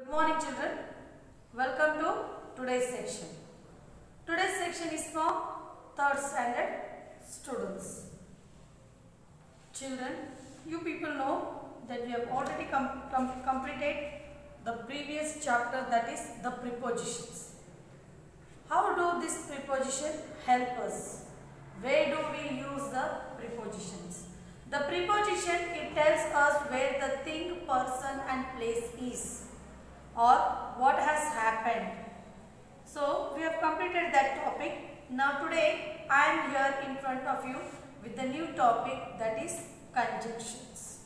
Good morning children. Welcome to today's section. Today's section is for 3rd standard students. Children, you people know that we have already completed the previous chapter, that is the prepositions. How do this preposition help us? Where do we use the prepositions? The preposition, it tells us where the thing, person and place is, or what has happened. So we have completed that topic. Now today I am here in front of you with the new topic, that is conjunctions.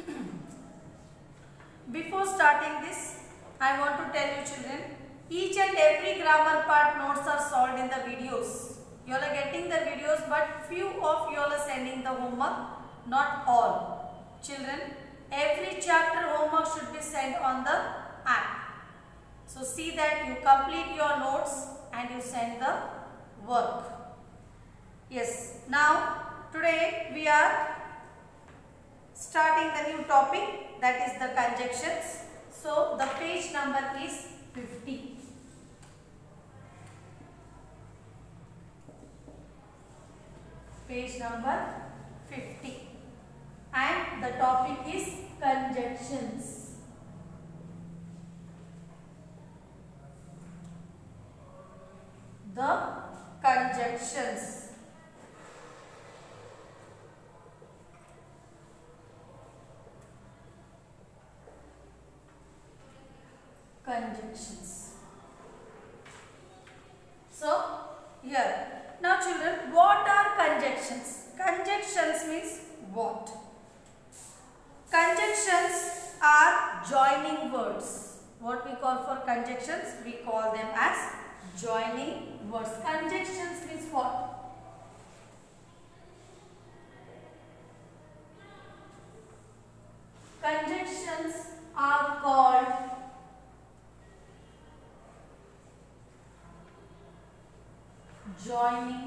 Before starting this, I want to tell you children, each and every grammar part notes are solved in the videos. You all are getting the videos, but few of you all are sending the homework, not all. Children, every chapter homework should be sent on the app. So see that you complete your notes and you send the work. Yes, now today we are starting the new topic, that is the conjunctions. So the page number is 50. Page number 50. And the topic is conjunctions. The conjunctions. Conjunctions. So here, now children, what are conjunctions? Conjunctions means what? Conjunctions are joining words. What we call for conjunctions? We call them as joining words. Conjunctions means what? Conjunctions are called joining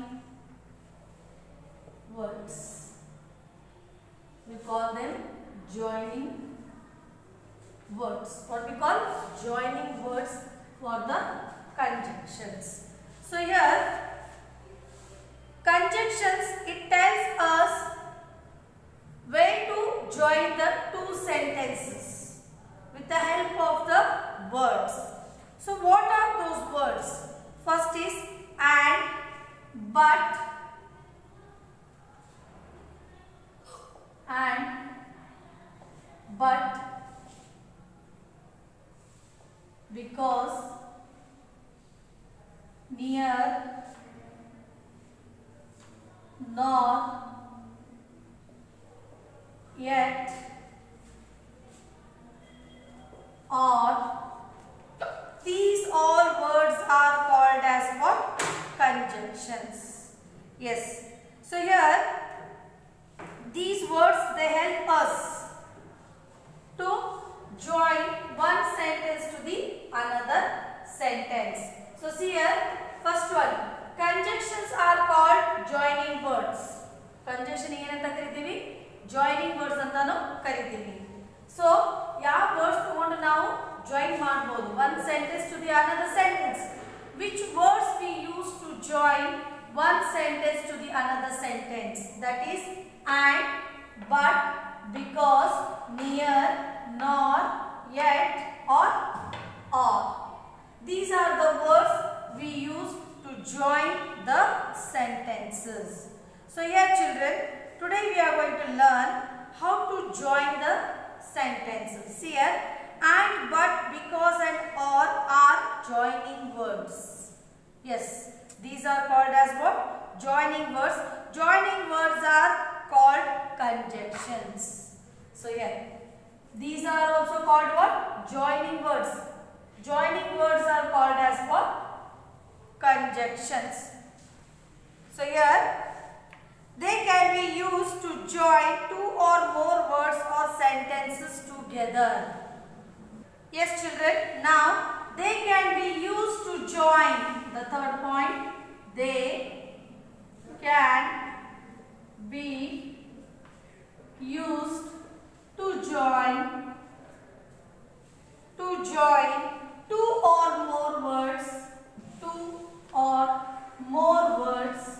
words. We call them joining words. What we call joining words for the conjunctions. So here, conjunctions, it tells us where to join the two sentences with the help of the words. So what are those words? First is and, but, and, but, because, near, nor, yet, or. These all words are called as what? Conjunctions. Yes. So here, these words, they help us to join one sentence to the another sentence. So see here, first one, conjunctions are called joining words. Conjunction ಏನಂತ ಕರೀತೀವಿ? Joining words ಅಂತಾನು ಕರೀತೀವಿ. So ಯಾವ words ತಗೊಂಡು ನಾವು join ಮಾಡಬಹುದು, one sentence to the another sentence. Which words we use to join one sentence to the another sentence? That is and, but, because, near, nor, yet, or. These are the words we use to join the sentences. So here children, today we are going to learn how to join the sentences. Here, and, but, because and or are joining words. Yes, these are called as what? Joining words. Joining words are called conjunctions. So here, these are also called what? Joining words. Joining words are called as what? Conjunctions. So here, they can be used to join two or more words or sentences together. Yes children, now they can be used to join, the third point, they can be used to join to join two or more words, two or more words,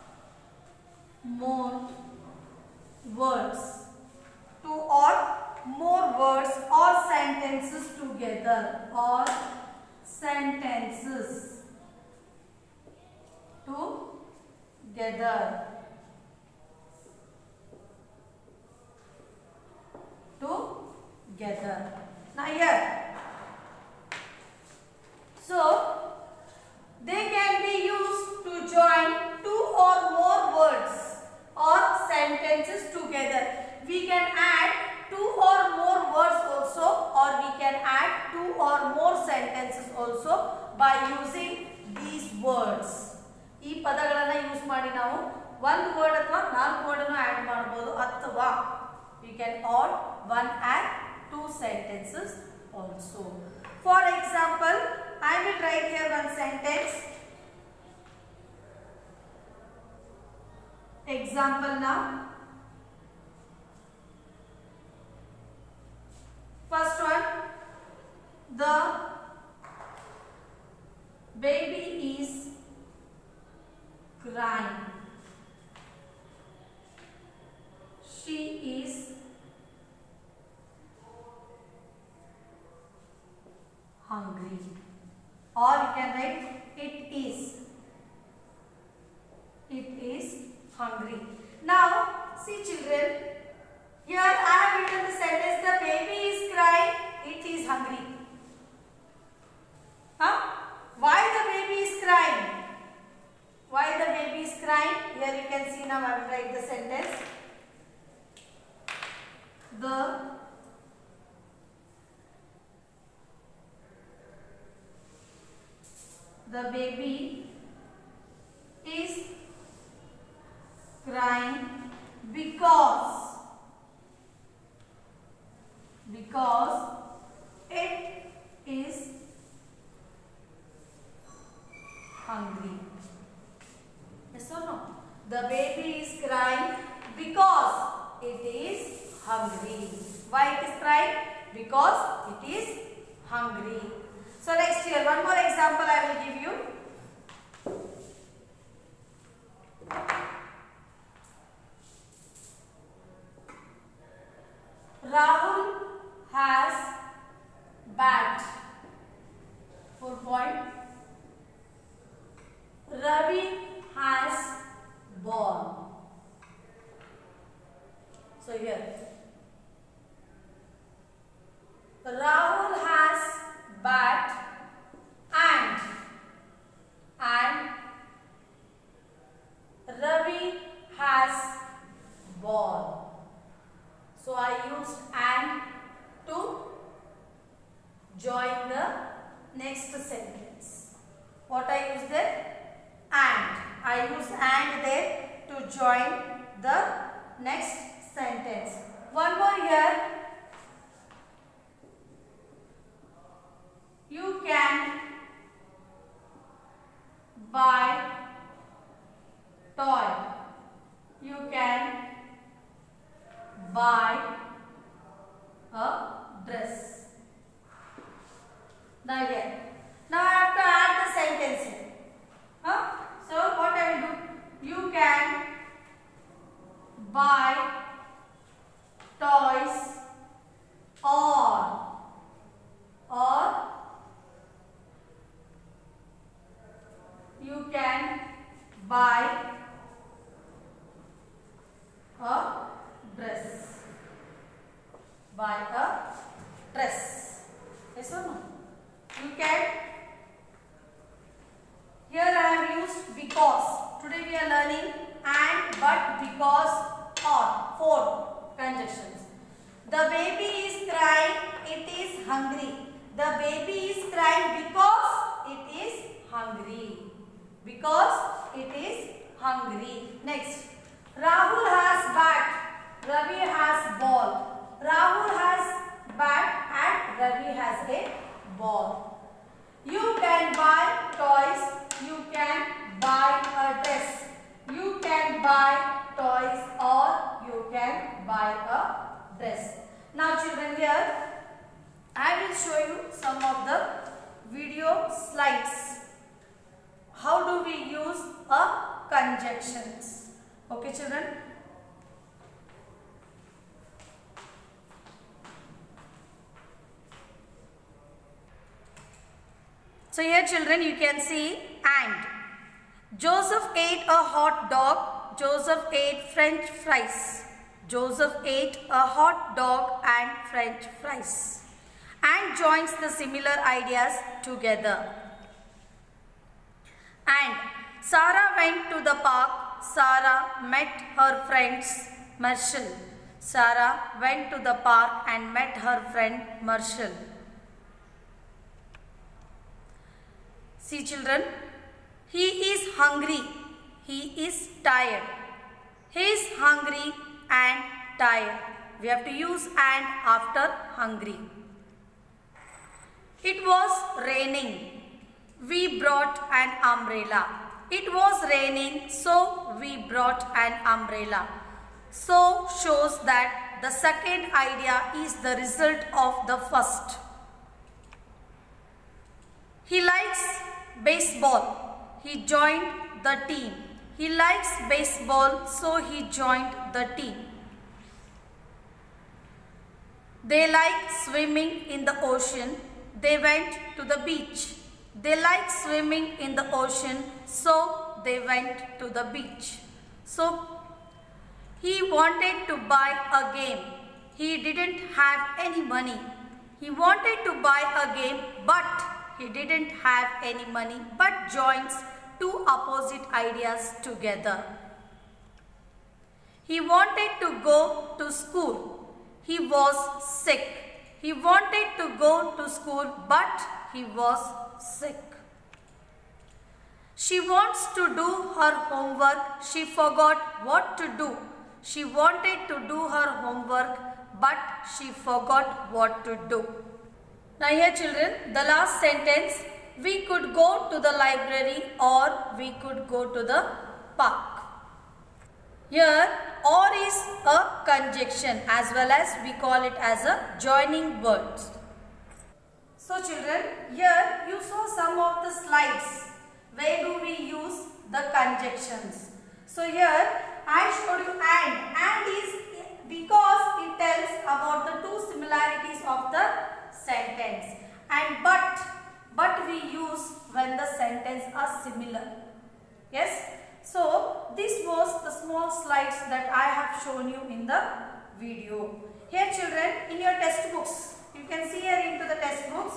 two or more words or sentences together, or sentences together. Together. Now here, so they can be used to join two or more words or sentences together. We can add two or more words also, or we can add two or more sentences also by using these words. ಈ ಪದಗಳನ್ನು use ಮಾಡಿ ನಾವು ಒಂದು word ಅಥವಾ ನಾಲ್ಕು word ಅನ್ನು add ಮಾಡಬಹುದು, ಅಥವಾ we can add one and two sentences also. For example, I will write here one sentence. Example now. First one, the baby is crying. She is hungry. Or you can write it is hungry. Now see children, here I have written the sentence, the baby is crying, it is hungry. Why the baby is crying? Why the baby is crying? Here you can see, now I will write the sentence. The baby is crying because it is hungry. Yes or no? The baby is crying because it is hungry. Why it is crying? Because it is hungry. So next here, one more example I will give you. Rahul has bat. 4 point. Ravi has ball. So here, Rahul has bat and Ravi has ball. So I used and to join the next sentence. What I used there? And. I use and there to join the next sentence. One more here. You can buy toy. You can buy a dress. Now here. Now I have to add the sentence here. So what I will do? You can buy toys or you can buy a dress. Buy a dress. Yes or no? You can. Here I have used because. Today we are learning and, but, because, or. 4 conjunctions. The baby is crying, it is hungry. The baby is crying because it is hungry. Because it is hungry. Next. Rahul has bat. Ravi has ball. Rahul has bat and Ravi has a ball. You can buy toys. You can buy a dress. You can buy toys or you can buy a dress. Now children, here I will show you some of the video slides. How do we use a conjunctions? Okay, children. So here children you can see and. Joseph ate a hot dog. Joseph ate French fries. Joseph ate a hot dog and French fries. And joins the similar ideas together. And Sarah went to the park. Sarah met her friends Marshall. Sarah went to the park and met her friend Marshall. See children, he is hungry. He is tired. He is hungry and tired. We have to use and after hungry. It was raining. We brought an umbrella. It was raining, so we brought an umbrella. So shows that the second idea is the result of the first. He likes baseball. He joined the team. He likes baseball, so he joined the team. They like swimming in the ocean. They went to the beach. They like swimming in the ocean, so they went to the beach. So he wanted to buy a game. He didn't have any money. He wanted to buy a game, but he didn't have any money, but joins two opposite ideas together. He wanted to go to school. He was sick. He wanted to go to school, but he was sick. She wants to do her homework. She forgot what to do. She wanted to do her homework, but she forgot what to do. Now here children, the last sentence, we could go to the library or we could go to the park. Here or is a conjunction as well as we call it as a joining words. So children, here you saw some of the slides. Where do we use the conjunctions? So here I showed you and is because it tells about the two similarities of the sentence, and but we use when the sentence are similar. Yes. So this was the small slides that I have shown you in the video. Here children, in your textbooks, you can see here into the textbooks,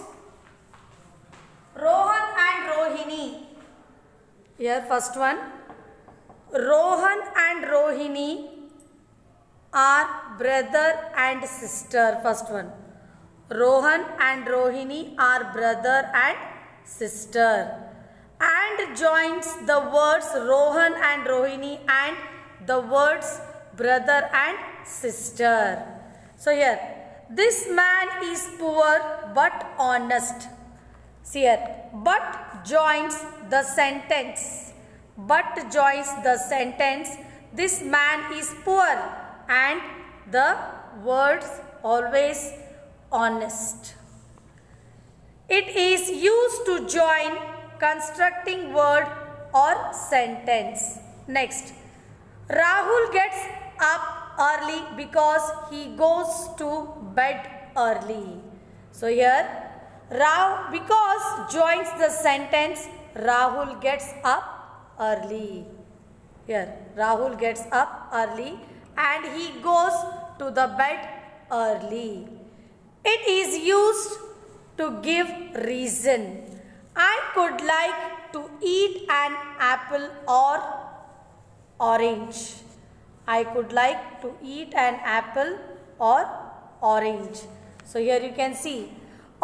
Rohan and Rohini. Here first one, Rohan and Rohini are brother and sister. First one, Rohan and Rohini are brother and sister. And joins the words Rohan and Rohini and the words brother and sister. So here, this man is poor but honest. See here, but joins the sentence. But joins the sentence. This man is poor and the words always honest. It is used to join constructing word or sentence. Next, Rahul gets up early because he goes to bed early. So here, because joins the sentence, Rahul gets up early. Here, Rahul gets up early and he goes to the bed early. It is used to give reason. I could like to eat an apple or orange. I could like to eat an apple or orange. So here you can see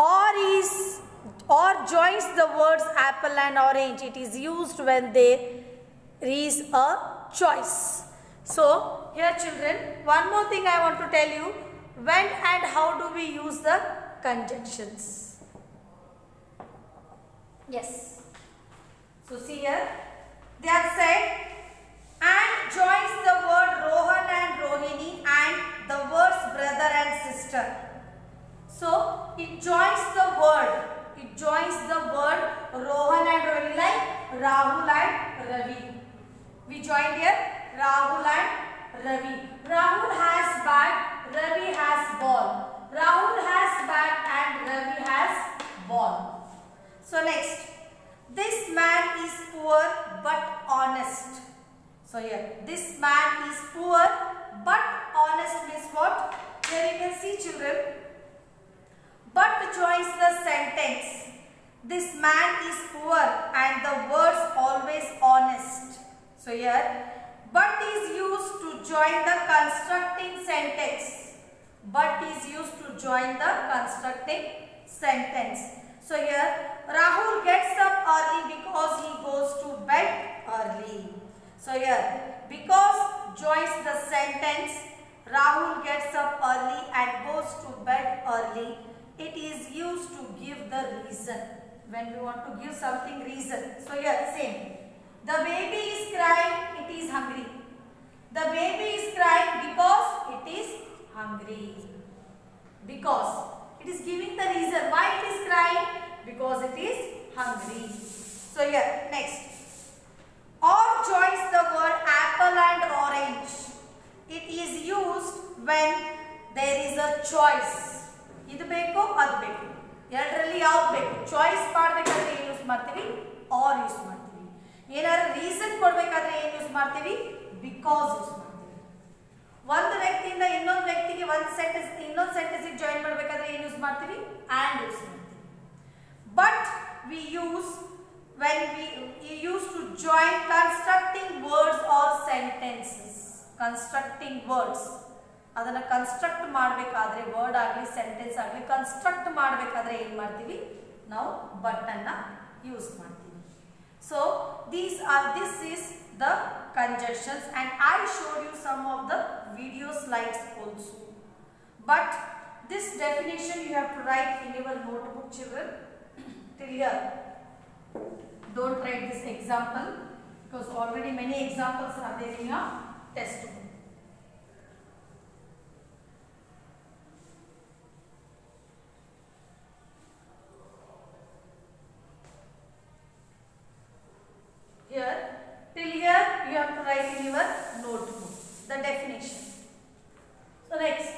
or joins the words apple and orange. It is used when there is a choice. So here children, one more thing I want to tell you, when and how do we use the conjunctions? Yes. So see here, they have said and joins the word Rohan and Rohini and the words brother and sister. So it It joins the word. It joins the word Rohan and Ravi, like Rahul and Ravi. We joined here Rahul and Ravi. Rahul has bat, Ravi has ball. Rahul has bat and Ravi has ball. So next, this man is poor but honest. So here, this man is poor but honest means what? Here you can see, children, but joins the sentence. This man is poor and the words always honest. So here, but is used to join the constructing sentence. But is used to join the constructing sentence. So here, Rahul gets up early because he goes to bed early. So here, because joins the sentence, Rahul gets up early and goes to bed early. It is used to give the reason. When we want to give something reason. So here, same. The baby is crying, it is hungry. The baby is crying because it is hungry. Because it is giving the reason why it is crying, because it is hungry. So here, next. Or joins the word apple and orange. It is used when there is a choice. Idu beko, adu beko. Eradalalli yavu beko. Choice ಮಾಡಬೇಕಾದ್ರೆ ಏನು use ಮಾಡ್ತೀವಿ? Or use ಮಾಡ್ತೀವಿ. ಏನಾದರೂ reason ಕೊಡಬೇಕಾದ್ರೆ ಏನು use ಮಾಡ್ತೀವಿ? Because use ಮಾಡ್ತೀವಿ. ಒಂದು ವ್ಯಕ್ತಿಯಿಂದ ಇನ್ನೊಂದು ವ್ಯಕ್ತಿಗೆ ಒಂದು ಸೆಂಟೆನ್ಸ್ ಇನ್ನೊಂದು ಸೆಂಟೆನ್ಸ್ ಜಾಯಿನ್ ಮಾಡಬೇಕಾದ್ರೆ ಏನು ಯೂಸ್ ಮಾಡ್ತೀವಿ? And ಯೂಸ್ ಮಾಡ್ತೀವಿ. But we use when we use to join constructing words or sentences. Constructing words. ಅದನ್ನ ಕನ್ಸ್ಟ್ರಕ್ಟ್ ಮಾಡಬೇಕಾದ್ರೆ ವರ್ಡ್ ಆಗಲಿ ಸೆಂಟೆನ್ಸ್ ಆಗಲಿ ಕನ್ಸ್ಟ್ರಕ್ಟ್ ಮಾಡಬೇಕಾದ್ರೆ ಏನು ಮಾಡ್ತೀವಿ? ನಾವು ಬಟ್ ಅನ್ನ ಯೂಸ್ ಮಾಡ್ತೀವಿ. So this is the conjunctions and I showed you some of the video slides also. But this definition you have to write in your notebook, children. Till here. Don't write this example because already many examples are there in your textbook. Here, till here you have to write in your notebook the definition. So next.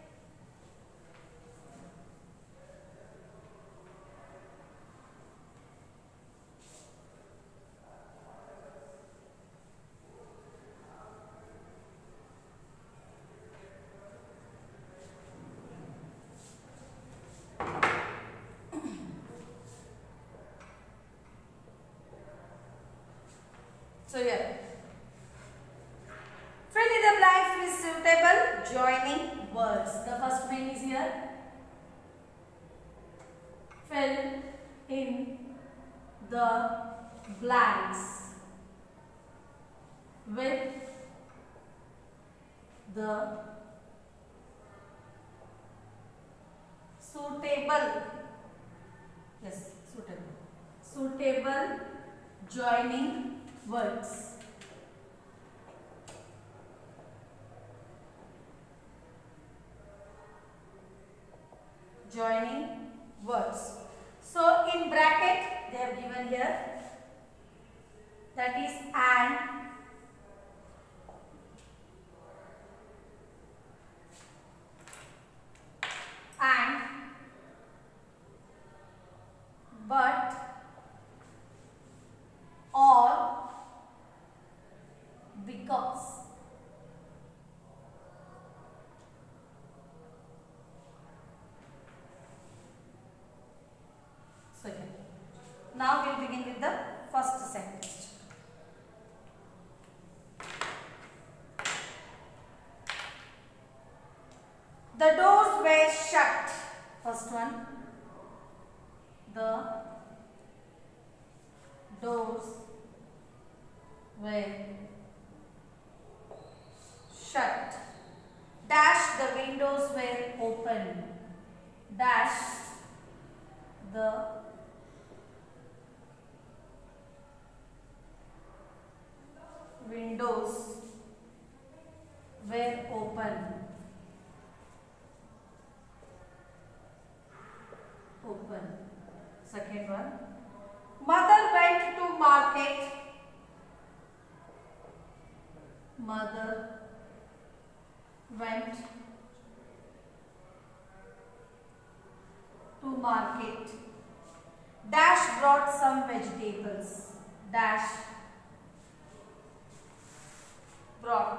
So here, fill in the blanks with suitable joining words. The first one is here. Fill in the blanks with the suitable, yes, suitable joining words. Joining words. So in bracket they have given here, that is and, but, or, because. So here. Now we will begin with the first sentence. The doors were shut. First one. The doors were shut. Dash, the windows were open. Dash, the windows were open. one. Mother went to market. Mother went to market. Dash brought some vegetables. Dash brought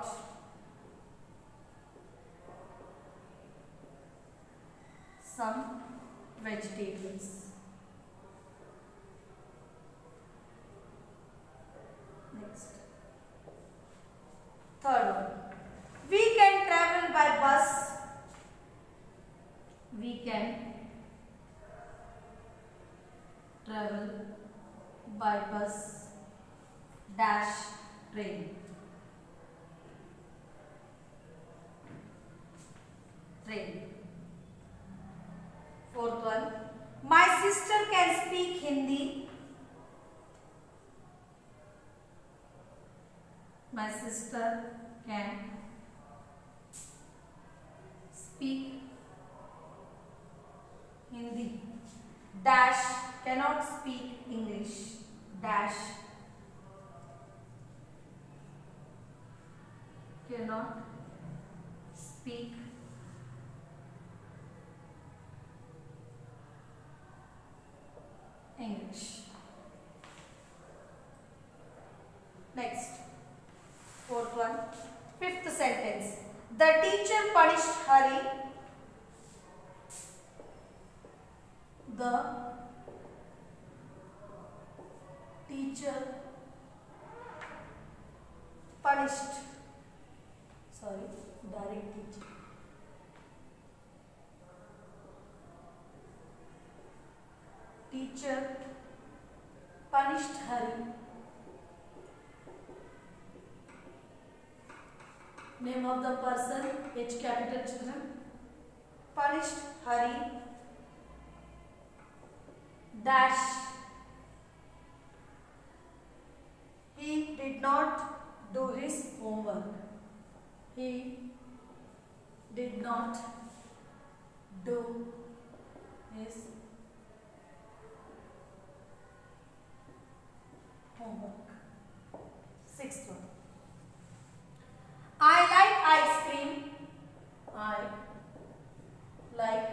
some vegetables. Next. Third one. We can travel by bus. We can travel by bus dash train. Train. Fourth one. My sister can speak Hindi. My sister can speak Hindi. Dash cannot speak English. Dash cannot speak English. Next, fourth one, fifth sentence. The teacher punished Hari. The teacher punished, direct teacher. Teacher punished Hari. Name of the person, H capital, children. Punished Hari. Dash. He did not do his homework. He did not do his homework. Sixth one. I like ice cream. I like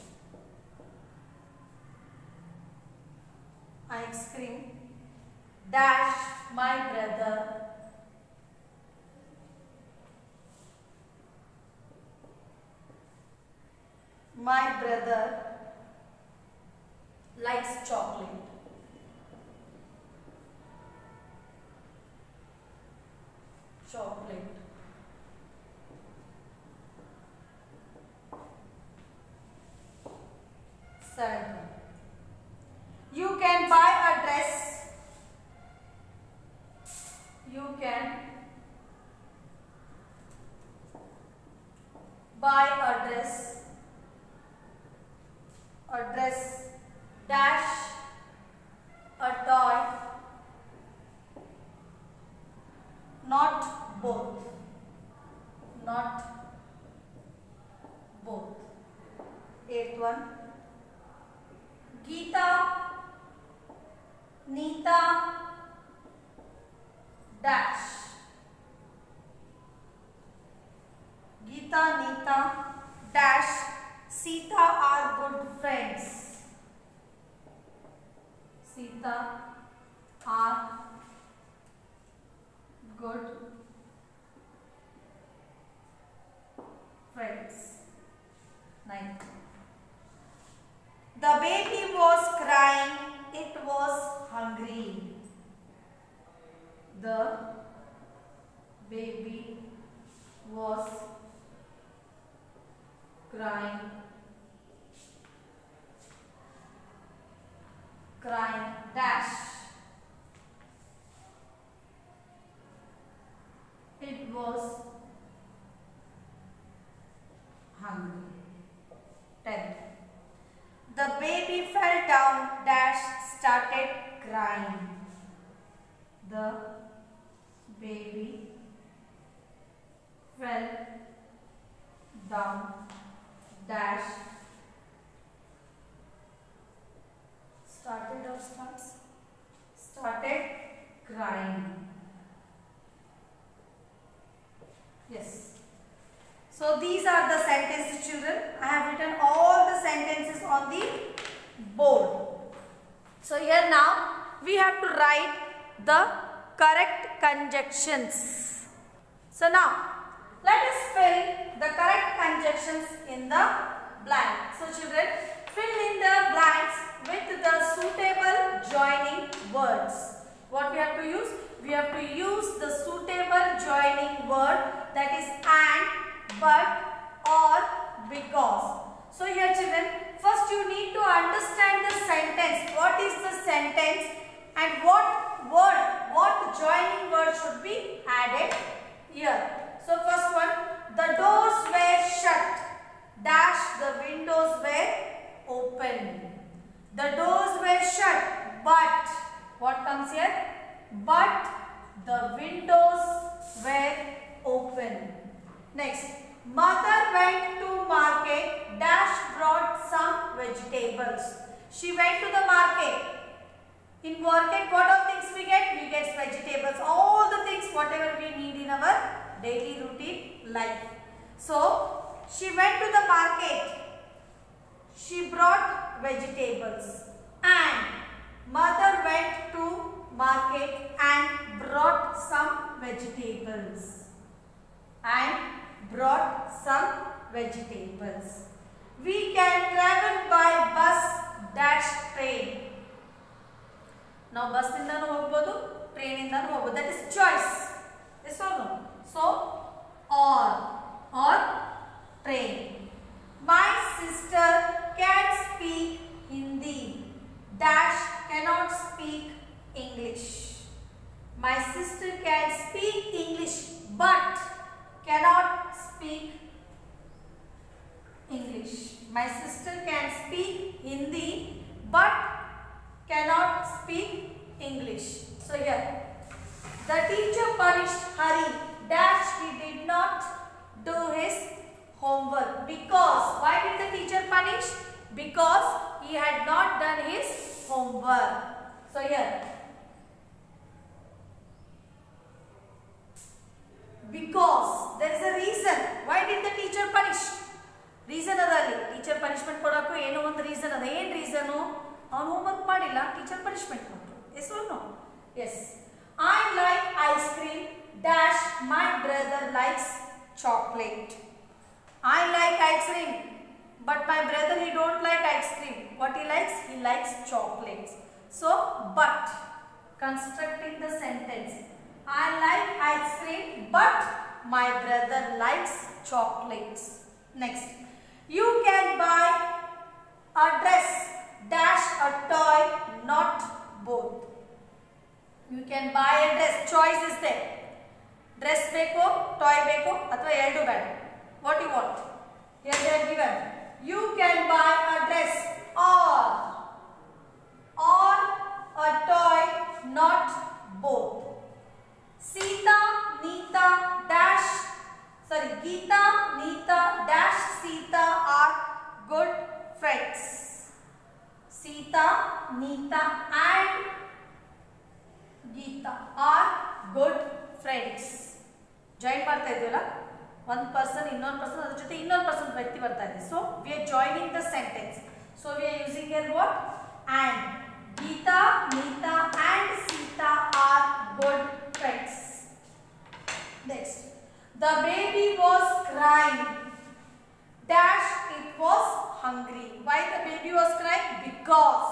ice cream. Dash my brother. My brother likes chocolate. Chocolate. Seventh one. You can buy a dress. You can buy a dress. A dress dash a toy. Not both. Not both. Eighth one. Geeta, Neeta, dash. Geeta, Neeta, dash. Sita are good friends. Sita are good friends. Ninth. The baby was crying. It was hungry. The baby was crying. Crying dash. It was hungry. 10th. The baby fell down dash started crying. The baby fell down dash Started or starts? Started crying. Yes. So these are the sentences, children. I have written all the sentences on the board. So here now we have to write the correct conjunctions. So now let us fill the correct conjunctions in the blank. So children, fill in the blanks with the suitable joining words. What we have to use? We have to use the suitable joining word, that is and, but, or, because. So here children, first you need to understand the sentence. What is the sentence and what word, what joining word should be added here. So first one, the doors were shut, dash the windows were open. The doors were shut, but what comes here? But the windows were open. Next, mother went to market, dash brought some vegetables. She went to the market. In market, what all things we get? We get vegetables, all the things whatever we need in our daily routine life. So she went to the market. She brought vegetables. And mother went to market and brought some vegetables. And brought some vegetables. We can travel by bus dash train. Now bus indanu hogbodu, train indanu hogbodu. That is choice. Yes or no? So or train. My sister can speak Hindi, dash cannot speak English. My sister can speak English but cannot speak English. My sister can speak Hindi but cannot speak English. So here, the teacher punished Hari, dash he did not do his homework. Because, why did the teacher punish? Because he had not done his homework. So here, because there is a reason. Why did the teacher punish? Reason adali. Teacher punishment kodaku eno ಒಂದು reason ada. ಏನು reason? ಅವನು homework ಮಾಡಿಲ್ಲ, teacher punishment ಕೊಟ್ಟರು. Yes or no? Yes. I like ice cream, dash my brother likes chocolate. I like ice cream, but my brother he don't like ice cream. What he likes? He likes chocolates. So, but constructing the sentence. I like ice cream, but my brother likes chocolates. Next, you can buy a dress, dash a toy, not both. You can buy a dress. Choice is there. Dress beko, toy beko, athwa erdu bed. What you want? Here they are given. You can buy a dress or a toy, not both. Sita, Neeta, dash. Sorry, Geeta, Neeta, dash Sita are good friends. Sita, Neeta and Geeta are good friends. Join ಮಾಡ್ತಾ ಇದೀವಲ್ಲ, one person ಇನ್ನೊಂದು person ಅದರ ಜೊತೆ ಇನ್ನೊಂದು person ವ್ಯಕ್ತಿ ಬರ್ತಾ ಇದೆ. So we are joining the sentence. So we are using here what? And. Geeta, Neeta and Sita are good friends. Next, the baby was crying, dash it was hungry. Why the baby was crying? Because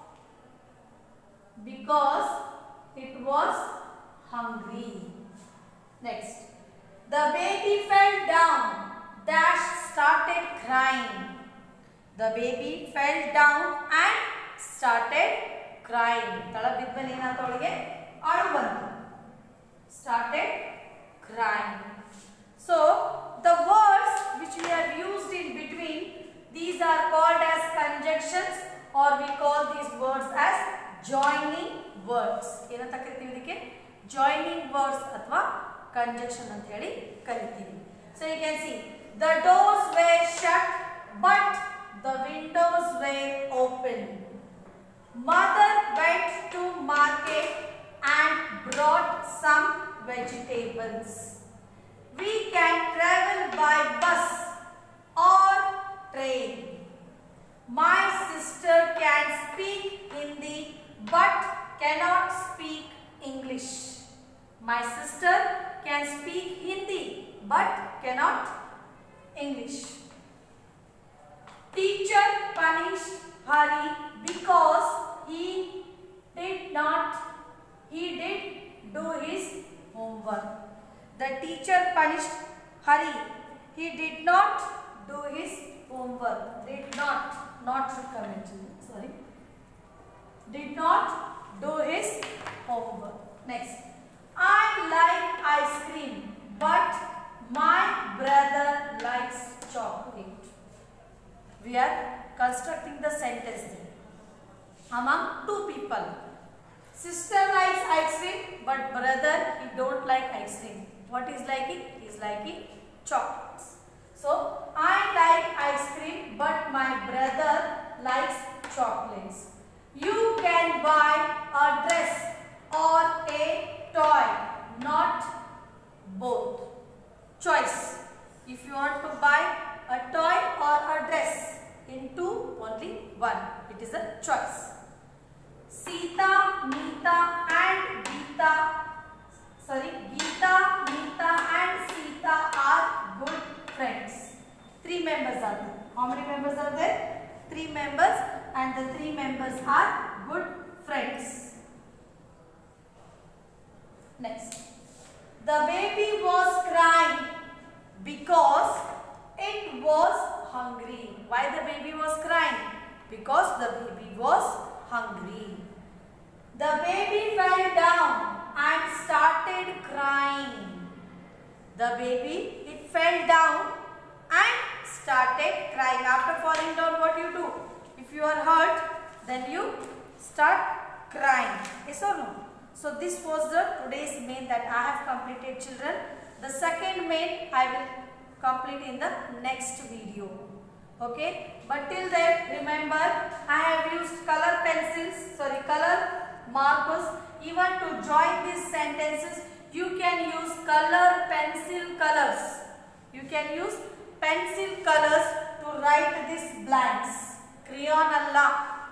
it was hungry. Next, the baby fell down, dash started crying. The baby fell down and started crying. ತಳ ಬಿದ್ಮೇಲೆ ಏನಾಯ್ತು ಅವಳಿಗೆ? ಅಳು ಬಂತು. Started crying. So the words which we have used in between, these are called as conjunctions, or we call these words as joining words. ಏನಂತ ಕರಿತೀವಿ ಇದಕ್ಕೆ? Joining words ಅಥವಾ conjunction ಅಂತ ಹೇಳಿ ಕರಿತೀವಿ. So you can see, the doors were shut but the windows were open. Mother went to market and brought some vegetables. We can travel by bus or train. My sister can speak Hindi but cannot speak English. My sister can speak Hindi but cannot English. Teacher punished Hari because he did do his homework. The teacher punished Hari. He did not do his homework. Not should come actually. Sorry. Did not do his homework. Next. I like ice cream, but my brother likes chocolate. We are constructing the sentence among two people. Sister likes ice cream, but brother, he don't like ice cream. What is liking? He is liking chocolates. So, I like ice cream, but my brother likes chocolates. You can buy a dress or a toy, not both. Choice. If you want to buy a toy or a dress, into only one. It is a choice. Geeta, Meeta and Sita and Sita are good friends. 3 members are there. How many members are there? 3 members, and the 3 members are good friends. Next. The baby was crying because it was hungry. Why the baby was crying? Because the baby was hungry. The baby fell down and started crying. The baby, it fell down and started crying. After falling down, what you do? If you are hurt, then you start crying. Yes or no? So this was the today's main that I have completed, children. The second main I will complete in the next video. Okay, but till then remember I have used color markers. Even to join these sentences you can use pencil colors. You can use pencil colors to write these blanks. Crayon alla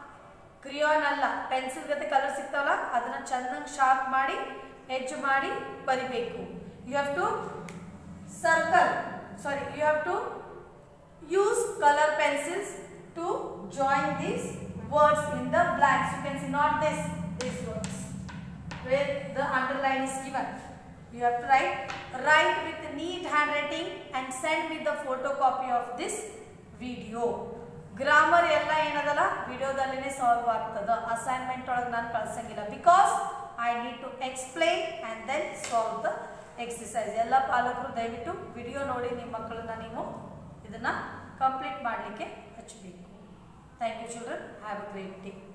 pencil gate color siktavalla adana chandangi sharp ಮಾಡಿ edge ಮಾಡಿ ಬರಿಬೇಕು. You have to you have to use color pencils to join these words in the blanks. You can see not these words where the underline is given. You have to write with neat handwriting and send me the photocopy of this video. Grammar ella enadalla video dallene solve agtada. Assignment olaga nanu kalsangilla because I need to explain and then solve the exercise. Ella palakru dayavitu video ನೋಡಿ ನಿಮ್ಮ ಮಕ್ಕಳನ್ನ ನೀವು ಇದನ್ನ complete ಮಾಡಲಿಕ್ಕೆ ಹಚ್ಚಬೇಕು. Thank you children. Have a great day.